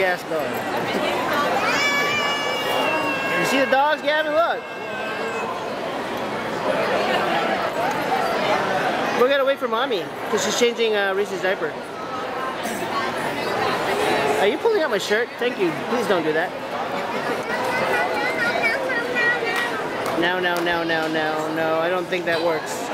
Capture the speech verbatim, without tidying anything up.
gas going. You see the dogs, Gavin? Look. We gotta wait for mommy because she's changing uh, Reese's diaper. Are you pulling out my shirt? Thank you. Please don't do that. No, no, no, no, no, no. I don't think that works.